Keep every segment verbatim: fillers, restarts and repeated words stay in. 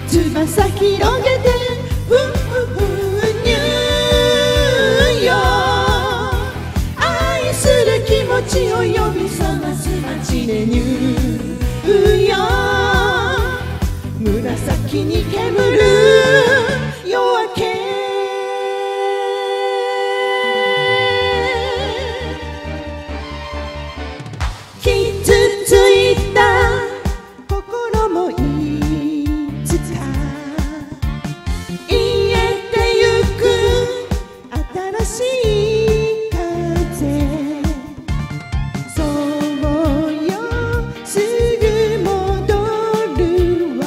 翼広げてふふふニューヨーク愛する気持ちを呼び覚ます街でニューヨーク紫に煙る夜明け傷ついた心もいつか癒えてゆく新しい風そうよすぐ戻るわ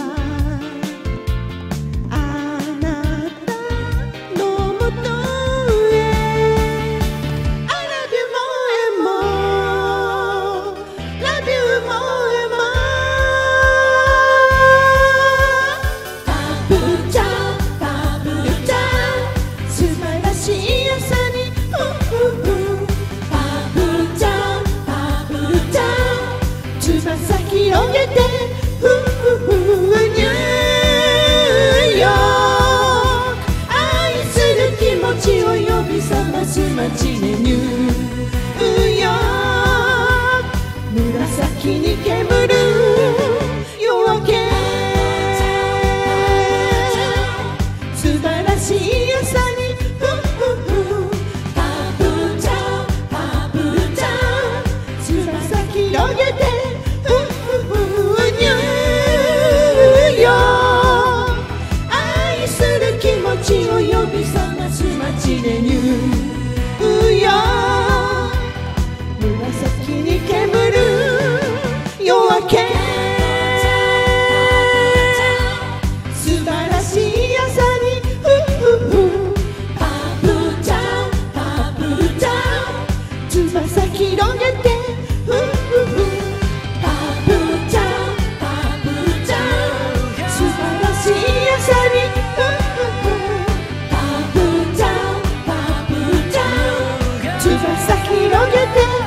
あなたのもとへ I love you more and more Love you more and more バブルちゃんバブルちゃん素晴らしい朝にふふふバブルちゃんバブルちゃん翼広げてふふふニューヨーク愛する気持ちを呼び覚ます街でニューヨーク紫に煙る夜明け素晴らしい朝にふふふバブルちゃんバブルちゃん翼広げてふふふニューヨーク愛する気持ちを呼び覚ます街でニューヨーク紫に煙る夜明け素晴らしい朝にふふふバブルちゃんバブルちゃん翼広げてふふふバブルちゃんバブルちゃん素晴らしい朝にふふふバブルちゃんバブルちゃん翼広げて